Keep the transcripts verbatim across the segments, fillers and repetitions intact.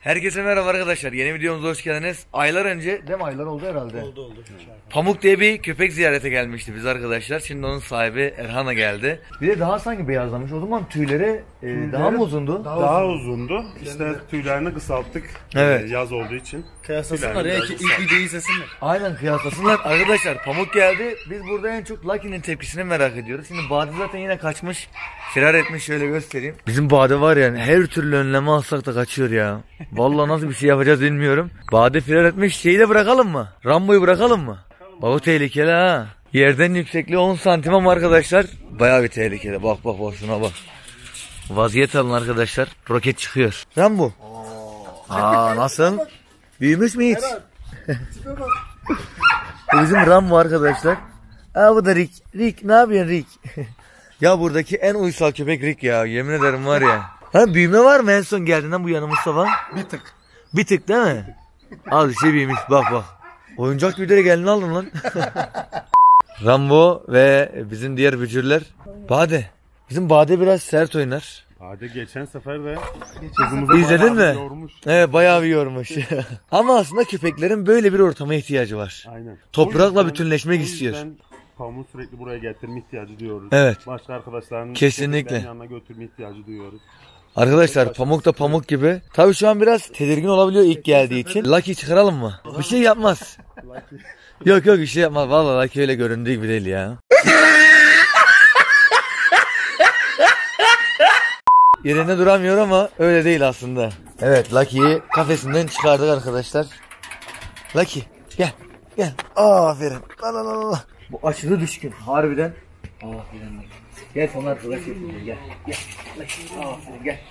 Herkese merhaba arkadaşlar. Yeni videomuza hoş geldiniz. Aylar önce, değil mi? Aylar oldu herhalde. Oldu oldu. Pamuk diye bir köpek ziyarete gelmişti biz arkadaşlar. Şimdi onun sahibi Erhan'a geldi. Bir de daha sanki beyazlamış. O zaman tüyleri, e, daha mı uzundu? Daha, daha uzundu. İşte tüylerini kısalttık. Evet. Yaz olduğu için. Kıyaslasınlar ya ki ilk videoyu izlesinler. Aynen kıyaslasınlar. Arkadaşlar Pamuk geldi. Biz burada en çok Lucky'nin tepkisini merak ediyoruz. Şimdi Bade zaten yine kaçmış. Firar etmiş, şöyle göstereyim. Bizim Bade var ya, her türlü önleme alsak da kaçıyor ya. Vallahi nasıl bir şey yapacağız bilmiyorum. Bade firar etmiş. Şeyi de bırakalım mı? Rambo'yu bırakalım mı? Baba tehlikeli ha. Yerden yüksekliği on santim ama arkadaşlar bayağı bir tehlikeli. Bak bak bak şuna bak. Vaziyet alın arkadaşlar. Roket çıkıyor. Rambo. Aa nasıl? Büyümüş mü hiç? Bu bizim Rambo arkadaşlar. Aa bu da Rick. Rick ne yapıyorsun Rick? Ya buradaki en uysal köpek Rick ya. Yemin ederim var ya. Ha büyüme var mı en son geldiğinden bu yana Mustafa? Bir tık. Bir tık değil mi? Al işte büyümüş bak bak. Oyuncak bir de gelin aldın lan. Rambo ve bizim diğer bücürler. Bade. Bizim Bade biraz sert oynar. Bade geçen sefer de İzledin mi? Yormuş. Evet bayağı bir yormuş. Ama aslında köpeklerin böyle bir ortama ihtiyacı var. Aynen. Toprakla yüzden, bütünleşmek istiyor. Pamuğu sürekli buraya getirme ihtiyacı duyuyoruz. Evet. Başka arkadaşların kesinlikle yanına götürme ihtiyacı duyuyoruz. Arkadaşlar Pamuk da Pamuk gibi. Tabii şu an biraz tedirgin olabiliyor ilk geldiği için. Lucky çıkaralım mı? Bir şey yapmaz. Yok yok bir şey yapmaz. Vallahi Lucky öyle göründüğü gibi değil ya. Yerinde duramıyor ama öyle değil aslında. Evet Lucky'yi kafesinden çıkardık arkadaşlar. Lucky gel gel. Aferin. La la la la. Bu aşırı düşkün harbiden. Aferin. Gel sana arkadaş yapayım gel. Gel. Aferin gel.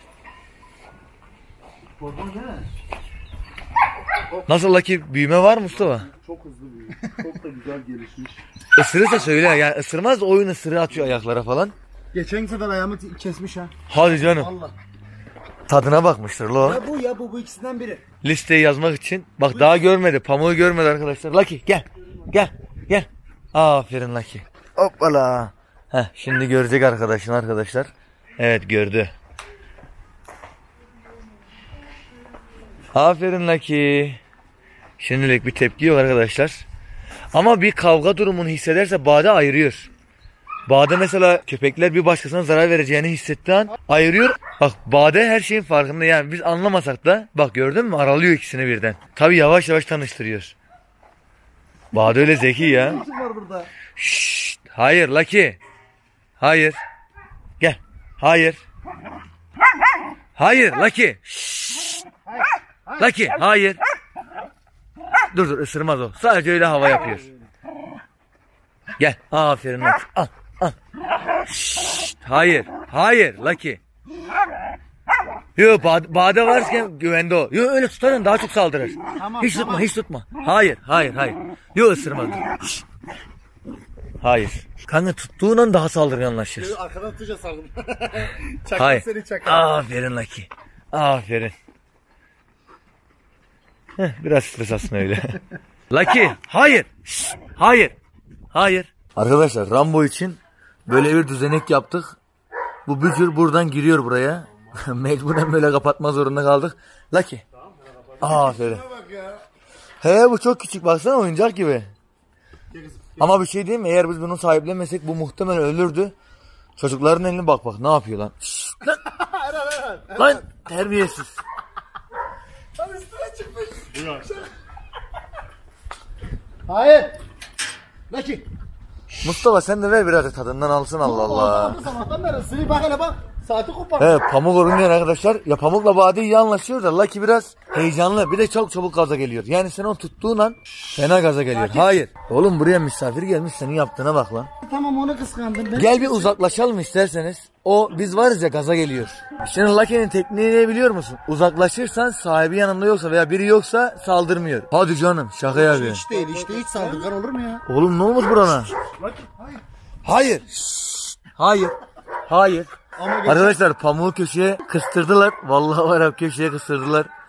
Nasıl Lucky, büyüme var Mustafa? Çok hızlı büyüyor. Çok da güzel gelişmiş. Isırırsa söyle yani, ısırmaz da oyun ısırı atıyor ayaklara falan. Geçen sefer ayağımı kesmiş ha. Hadi canım. Vallahi. Tadına bakmıştır lo. Ya bu ya bu bu ikisinden biri. Listeyi yazmak için. Bak daha görmedi. Pamuğu görmedi arkadaşlar. Lucky gel. Gel. Gel. Aferin Lucky. Hoppala. Heh, şimdi görecek arkadaşın arkadaşlar. Evet gördü. Aferin Lucky. Şimdilik bir tepki yok arkadaşlar. Ama bir kavga durumunu hissederse Bade ayırıyor. Bade mesela köpekler bir başkasına zarar vereceğini hissettiği an ayırıyor. Bak Bade her şeyin farkında, yani biz anlamasak da bak gördün mü aralıyor ikisini birden. Tabi yavaş yavaş tanıştırıyor. Bade öyle zeki ya. Şşt, hayır Lucky. Hayır. Gel. Hayır. Hayır Lucky. Şşt. Lucky hayır. Dur dur ısırmaz o. Sadece öyle hava yapıyor. Gel. Aferin Lucky. Al. Al. Şşt, hayır. Hayır Lucky. Yok Bade, Bade varken güvende o. Yok öyle tutarın daha çok saldırır. Tamam, hiç tamam. tutma hiç tutma. Hayır hayır hayır. Yok ısırmadı. Şşt. Hayır. Kanka tuttuğun an daha saldırganlaşır. Arkadan tutacağız salgın. Hayır. Aferin Lucky. Aferin. Heh, biraz stres aslında öyle. Lucky hayır. Şşt, hayır. Hayır. Arkadaşlar Rambo için böyle bir düzenek yaptık. Bu bücür buradan giriyor buraya. Mecburen böyle kapatma zorunda kaldık. Lucky. Aferin. He bu çok küçük, baksana oyuncak gibi. Ama bir şey diyeyim mi? Eğer biz bunu sahiplenmesek bu muhtemelen ölürdü. Çocukların eline bak bak ne yapıyor lan. Şşt, lan. Lan terbiyesiz. Lan üstüne çıkmış. Hayır. Lucky. Mustafa sen de ver biraz tadından alsın, Allah Allah. Sabahtan beri ısırıyor, bak hele bak. Saati kopar. Evet Pamuk oynuyor arkadaşlar. Ya Pamuk'la Bade iyi anlaşıyor da Lucky biraz heyecanlı. Bir de çok çabuk gaza geliyor. Yani sen onu tuttuğun an fena gaza geliyor. Hayır. Oğlum buraya misafir gelmiş, senin yaptığına bak lan. Tamam onu kıskandım. Ben... Gel bir uzaklaşalım isterseniz. O biz varız ya gaza geliyor. Şimdi Lucky'nin tekniğini biliyor musun? Uzaklaşırsan sahibi yanında yoksa veya biri yoksa saldırmıyor. Hadi canım şaka yapıyor. Hiç değil işte, hiç saldırgan olur mu ya? Oğlum ne olmuş burana? Hayır. Şşt. Hayır. Hayır. Ama arkadaşlar Pamuğu köşeye kıstırdılar. Vallahi var ya köşeye kıstırdılar.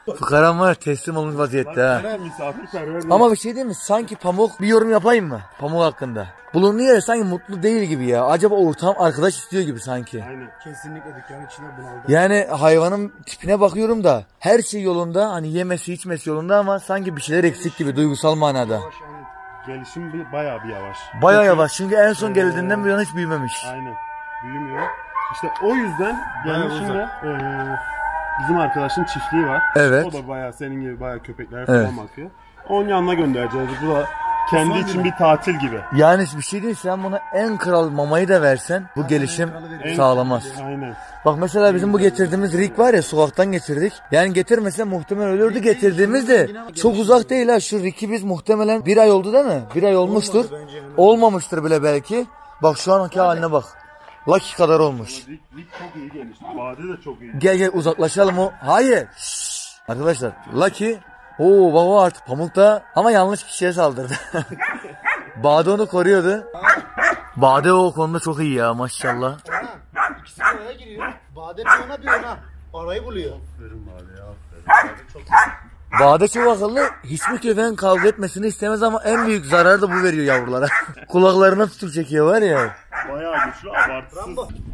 Fıkaram var teslim olmuş vaziyette ha. Bana misafirperver. Ama bir şey değil mi? Sanki Pamuk bir yorum yapayım mı? Pamuk hakkında. Bulunduğu yere sanki mutlu değil gibi ya. Acaba ortam arkadaş istiyor gibi sanki. Aynen. Kesinlikle dükkanın içinde bunaldı. Yani hayvanın tipine bakıyorum da her şey yolunda. Hani yemesi içmesi yolunda ama sanki bir şeyler eksik gibi duygusal manada. Gelişim bir, bayağı bir yavaş. Baya yavaş çünkü en son geldiğinden bu yana hiç büyümemiş. Aynen. Büyümüyor. İşte o yüzden yani şimdi eee, bizim arkadaşın çiftliği var. Evet. O da bayağı senin gibi bayağı köpekler Evet. falan bakıyor. Onun yanına göndereceğiz. Bu da kendi için bir tatil gibi. Yani bir şey değil, sen buna en kral mamayı da versen bu gelişim En- sağlamaz. Aynen. Bak mesela bizim bu getirdiğimiz Rick var ya, sokaktan getirdik. Yani getirmese muhtemelen ölürdü, getirdiğimiz de çok uzak değil ha. Şu Rick'i biz muhtemelen bir ay oldu değil mi? Bir ay olmuştur. Olmamıştır bile belki. Bak şu anki haline bak. Lucky kadar olmuş. Rik, Rik çok iyi gelişti. Bade de çok iyi. Gel gel uzaklaşalım o. Hayır. Şşş. Arkadaşlar Lucky. Oo baba artık Pamuk'ta ama yanlış kişiye saldırdı. Bade onu koruyordu. Bade o konuda çok iyi ya maşallah. İkisi bir oraya giriyor. Bade bir ona bir ona. Arayı buluyor. Aferin Bade ya. Aferin. Bade çok akıllı. Hiçbir köpeğin kavga etmesini istemez ama en büyük zararı da bu veriyor yavrulara. Kulaklarına tutup çekiyor var ya. Bayağı güçlü, abartısız.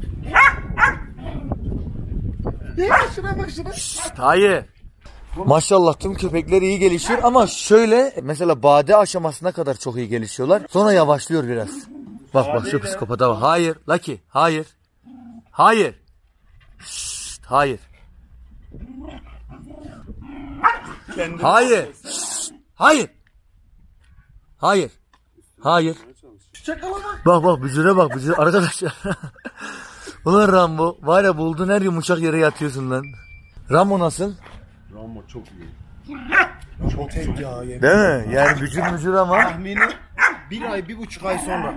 Ya şuna bak şuna. Hayır. Maşallah tüm köpekler iyi gelişiyor ama şöyle mesela bade aşamasına kadar çok iyi gelişiyorlar. Sonra yavaşlıyor biraz. Bak bak şu psikopata bak. Hayır Lucky. Hayır. Hayır. Şşt, hayır. Hayır. Şşt, hayır. Hayır. Hayır. Bak bak bücüre bak bücüre arkadaşlar. Ulan Rambo var ya, buldun her yumuşak yere yatıyorsun lan. Rambo nasıl? Rambo çok iyi. Çok tek ya. Yemin. Değil mi? Yani bücür mücür ama. Tahmini bir ay, bir buçuk ay sonra.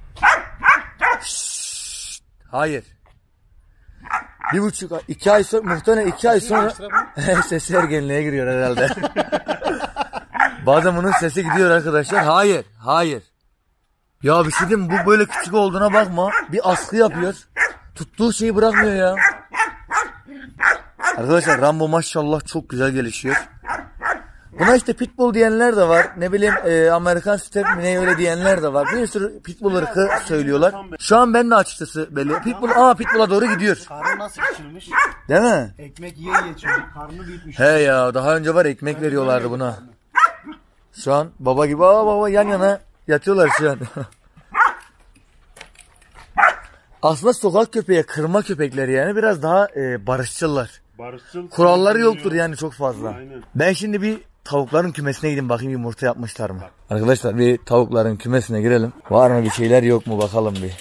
Hayır. Bir buçuk ay, iki ay sonra, muhtemelen iki ay sonra sesi ergenliğe giriyor herhalde. Bazen bunun sesi gidiyor arkadaşlar. Hayır, hayır. Ya bir şey diyeyim mi? Bu böyle küçük olduğuna bakma. Bir askı yapıyor. Tuttuğu şeyi bırakmıyor ya. Arkadaşlar Rambo maşallah çok güzel gelişiyor. Buna işte pitbull diyenler de var. Ne bileyim e, Amerikan Step mi ne öyle diyenler de var. Bir sürü pitbull ırkı söylüyorlar. Şu an ben de açıkçası belli. Pitbull, aa pitbull'a doğru gidiyor. Karnı nasıl küçülmüş? Değil mi? Ekmek yiye yiye çocuk. Karnı büyütmüş. He ya, daha önce var ekmek veriyorlardı buna. Şu an baba gibi aa baba yan yana yatıyorlar şu an. Aslında sokak köpeği, kırma köpekleri yani biraz daha e, barışçılar. Barışçıl. Kuralları yoktur yani çok fazla. Aynen. Ben şimdi bir tavukların kümesine gideyim bakayım yumurta yapmışlar mı? Arkadaşlar bir tavukların kümesine girelim. Var mı bir şeyler yok mu bakalım bir.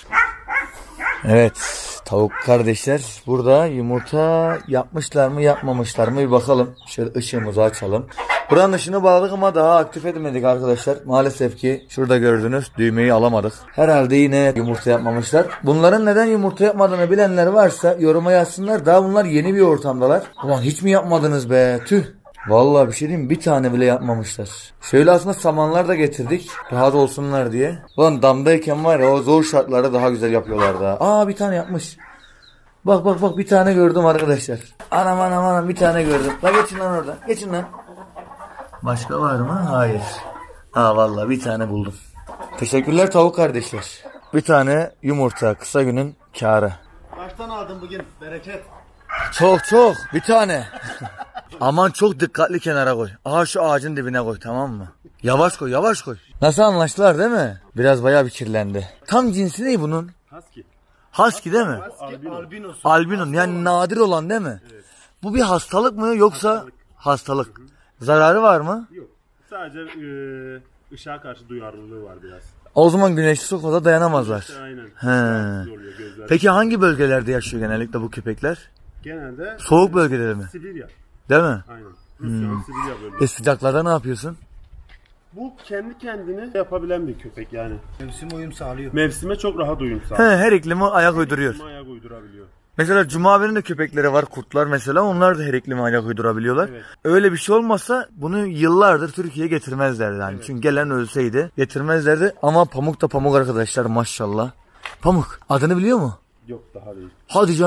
Evet tavuk kardeşler burada yumurta yapmışlar mı yapmamışlar mı bir bakalım. Şöyle ışığımızı açalım. Buranın ışığını bağladık ama daha aktif edemedik arkadaşlar. Maalesef ki şurada gördünüz düğmeyi alamadık. Herhalde yine yumurta yapmamışlar. Bunların neden yumurta yapmadığını bilenler varsa yoruma yazsınlar. Daha bunlar yeni bir ortamdalar. Ulan hiç mi yapmadınız be? Tüh. Vallahi bir şey diyeyim mi? Bir tane bile yapmamışlar. Şöyle aslında samanlar da getirdik. Rahat olsunlar diye. Ulan damdayken var ya o zor şartlarda daha güzel yapıyorlar daha. Aa bir tane yapmış. Bak bak bak bir tane gördüm arkadaşlar. Anam anam anam bir tane gördüm. La geçin lan orada. Geçin lan. Başka var mı? Hayır. Ha vallahi bir tane buldum. Teşekkürler tavuk kardeşler. Bir tane yumurta kısa günün kârı. Kaçtan aldın bugün? Bereket. Çok çok bir tane. Aman çok dikkatli kenara koy. Aha şu ağacın dibine koy tamam mı? Yavaş koy yavaş koy. Nasıl anlaştılar değil mi? Biraz bayağı bir kirlendi. Tam cinsi ne bunun? Husky. Husky değil mi? Albino. Albinosu. Albino yani nadir olan değil mi? Evet. Bu bir hastalık mı yoksa hastalık? hastalık. Hı hı. Zararı var mı? Yok. Sadece e, ışığa karşı duyarlılığı var biraz. O zaman güneşli çok fazla dayanamazlar. İşte aynen. He. Oluyor, peki hangi bölgelerde yaşıyor genellikle bu köpekler? Genelde soğuk bölgeleri mi? Sibirya. Değil mi? Aynen. Rusya, hmm. Sibirya bölgesi. E sıcaklarda ne yapıyorsun? Bu kendi kendine yapabilen bir köpek yani. Mevsim uyum sağlıyor. Mevsime çok rahat uyum sağlıyor. He, her iklime ayak uyduruyor. Her ayak uydurabiliyor. Mesela Cuma abinin de köpekleri var, kurtlar mesela, onlar da her iklime ayak uydurabiliyorlar. Evet. Öyle bir şey olmazsa bunu yıllardır Türkiye'ye getirmezlerdi yani. Evet. Çünkü gelen ölseydi getirmezlerdi ama Pamuk da Pamuk arkadaşlar maşallah. Pamuk adını biliyor mu? Yok daha değil. Hadi canım. Hı hı.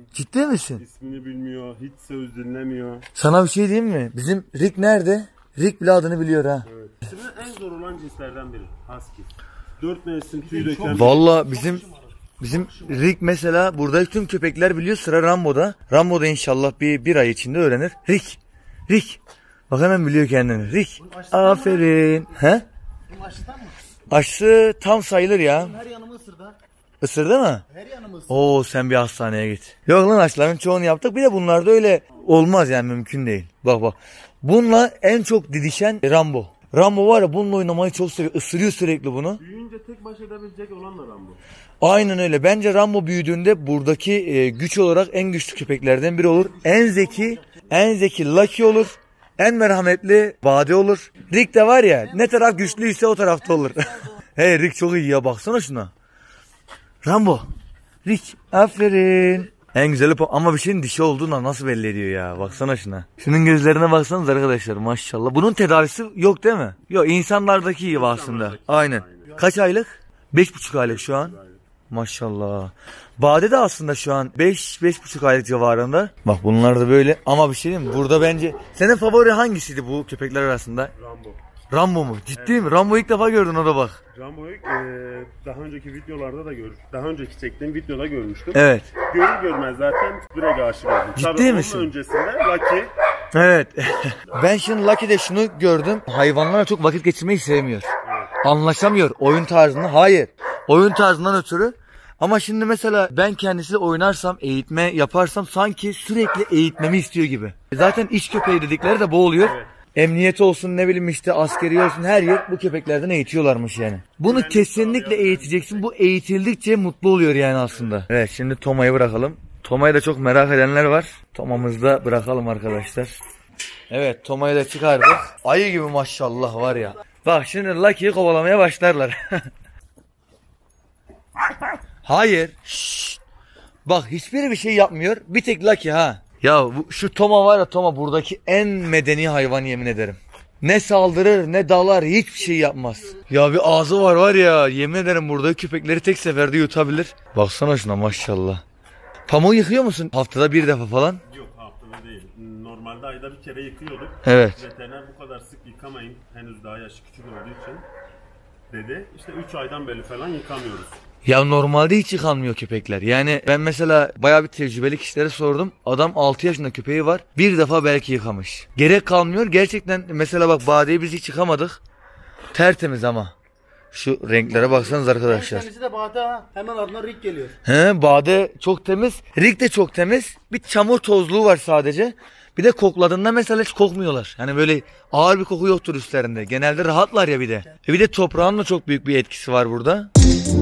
Ciddi misin? İsmini bilmiyor, hiç söz dinlemiyor. Sana bir şey diyeyim mi? Bizim Rick nerede? Rick bile adını biliyor ha. Evet. İsmi en zor olan cinslerden biri. Husky. Dört mevsim tüy döken. Valla bizim bizim Rick mesela buradaki tüm köpekler biliyor, sıra Rambo'da. Rambo'da inşallah bir, bir ay içinde öğrenir. Rick. Rick. Bak hemen biliyor kendini. Rick. Aferin. He? Bu aşıdan mı? Aşısı tam sayılır ya. Her yanımı ısırdı. Isırdı mı? Her yanımı ısırdı. Oo sen bir hastaneye git. Yok lan aşıların çoğunu yaptık. Bir de bunlarda öyle olmaz yani, mümkün değil. Bak bak. Bununla en çok didişen Rambo. Rambo var ya, bununla oynamayı çok seviyor. Isırıyor sürekli bunu. Büyüyünce tek baş edebilecek olan da Rambo. Aynen öyle. Bence Rambo büyüdüğünde buradaki e, güç olarak en güçlü köpeklerden biri olur. En zeki, en zeki Lucky olur. En merhametli Bade olur. Rick de var ya, ne taraf güçlüyse o tarafta olur. Hey Rick çok iyi ya, baksana şuna. Rambo. Rick aferin. En güzeli po- ama bir şeyin dişi olduğunu nasıl belli ediyor ya, baksana şuna. Şunun gözlerine baksanız arkadaşlar, maşallah. Bunun tedavisi yok değil mi? Yok, insanlardaki gibi aslında. Aynen. Kaç aylık? Beş buçuk aylık şu an. Maşallah. Bade de aslında şu an beş beş buçuk aylık civarında. Bak bunlar da böyle, ama bir şey diyeyim mi? Burada bence senin favori hangisiydi bu köpekler arasında? Rambo. Rambo mu? Ciddi evet. mi? Rambo'yu ilk defa gördün, o da bak. Rambo'yu e, daha önceki videolarda da gör, daha önceki çektiğim videoda görmüştüm. Evet. Görür görmez zaten direkt aşık oldum. Ciddi Tabii misin? onun öncesinde Lucky. Evet. Ben şimdi Lucky'de şunu gördüm. Hayvanlarla çok vakit geçirmeyi sevmiyor. Evet. Anlaşamıyor oyun tarzında. Hayır. Oyun tarzından ötürü. Ama şimdi mesela ben kendisiyle oynarsam, eğitme yaparsam sanki sürekli eğitmemi istiyor gibi. Zaten iç köpeği dedikleri de bu oluyor. Evet. Emniyet olsun, ne bileyim işte askeri olsun, her yer bu köpeklerden eğitiyorlarmış yani. Bunu kesinlikle eğiteceksin. Bu eğitildikçe mutlu oluyor yani aslında. Evet, şimdi Toma'yı bırakalım. Toma'yı da çok merak edenler var. Toma'mızı da bırakalım arkadaşlar. Evet, Toma'yı da çıkardık. Ayı gibi maşallah var ya. Bak şimdi Lucky'yi kovalamaya başlarlar. Hayır. Şşt. Bak hiçbiri bir şey yapmıyor. Bir tek Lucky ha. Ya bu, şu Toma var ya, Toma buradaki en medeni hayvan, yemin ederim. Ne saldırır ne dalar, hiçbir şey yapmaz. Ya bir ağzı var var ya, yemin ederim buradaki köpekleri tek seferde yutabilir. Baksana şuna maşallah. Pamuğu yıkıyor musun haftada bir defa falan? Yok, haftada değil. Normalde ayda bir kere yıkıyorduk. Evet. Veteriner bu kadar sık yıkamayın, henüz daha yaşı küçük olduğu için dedi. İşte üç aydan beri falan yıkamıyoruz. Ya normalde hiç yıkanmıyor köpekler. Yani ben mesela bayağı bir tecrübeli kişilere sordum. Adam altı yaşında köpeği var. Bir defa belki yıkamış. Gerek kalmıyor. Gerçekten mesela bak Bade'yi biz hiç yıkamadık. Tertemiz ama. Şu renklere baksanız arkadaşlar. Kendisi de Bade ha. Hemen ardından Rick geliyor. He, Bade çok temiz. Rick de çok temiz. Bir çamur tozluğu var sadece. Bir de kokladığında mesela hiç kokmuyorlar. Yani böyle ağır bir koku yoktur üstlerinde. Genelde rahatlar ya bir de. E bir de toprağın da çok büyük bir etkisi var burada.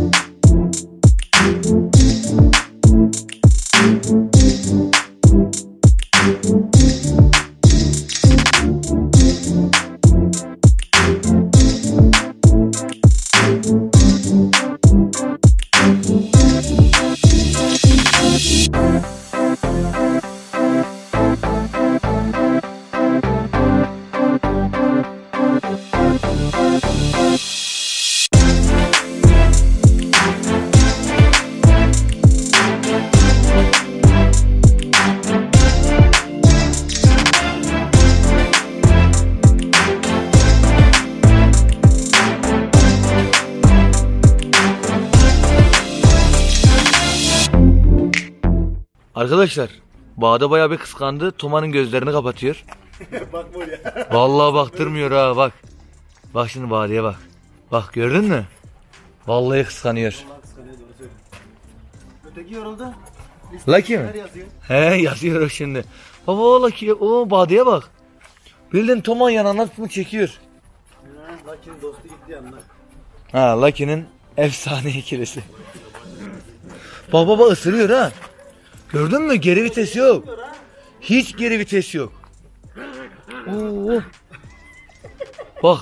Arkadaşlar Bade bayağı bir kıskandı. Toma'nın gözlerini kapatıyor. Bak buraya. Vallahi baktırmıyor ha, bak. Bak şimdi Bade'ye bak. Bak gördün mü? Vallahi kıskanıyor. Vallahi kıskanıyor, doğru söylüyor. Öteki yoruldu. Lucky mi? Yazıyor. He, yazıyor o şimdi. Baba Lucky, o Bade'ye bak. Bildin Toma'nın yanına mı çekiyor? Lucky'nin dostu gitti yanına. Ha, Lucky'nin efsane ikilisi. Bak baba ısırıyor ha. Gördün mü? Geri vites yok. Hiç geri vites yok. Oo. Bak.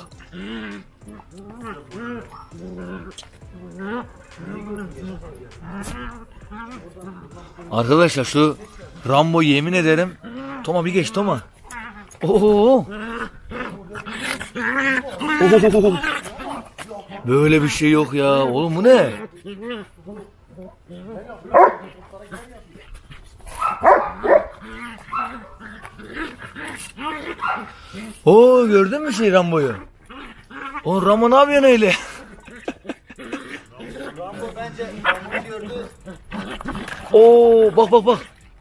Arkadaşlar şu Rambo, yemin ederim. Toma bir geç Toma. Oo. Böyle bir şey yok ya. Oğlum bu ne? Oo, gördün mü şey Rambo'yu? O Rambo ne yapıyorsun öyle? Rambo bence Rambo'yu gördü. Oo, bak bak bak.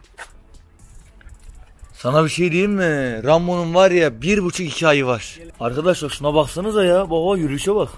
Sana bir şey diyeyim mi? Rambo'nun var ya bir buçuk iki ayı var. Arkadaşlar şuna baksanıza ya. Baba yürüyüşe bak.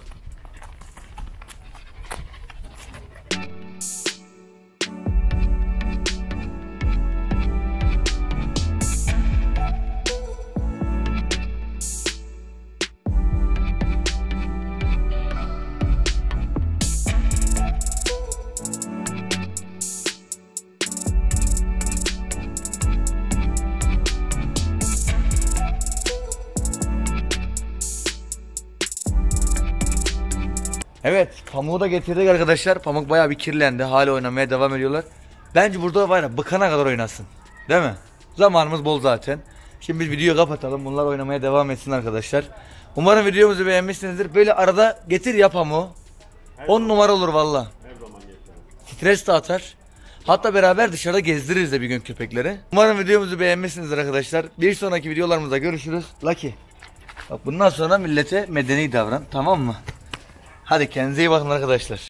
Evet, pamuğu da getirdik arkadaşlar. Pamuk bayağı bir kirlendi. Hala oynamaya devam ediyorlar. Bence burada var ya bıkana kadar oynasın. Değil mi? Zamanımız bol zaten. Şimdi biz videoyu kapatalım. Bunlar oynamaya devam etsin arkadaşlar. Umarım videomuzu beğenmişsinizdir. Böyle arada getir ya pamuğu. on numara olur valla. Stres de atar. Hatta beraber dışarıda gezdiririz de bir gün köpekleri. Umarım videomuzu beğenmişsinizdir arkadaşlar. Bir sonraki videolarımızda görüşürüz. Lucky. Bak bundan sonra millete medeni davran, tamam mı? Hadi kendinize iyi bakın arkadaşlar.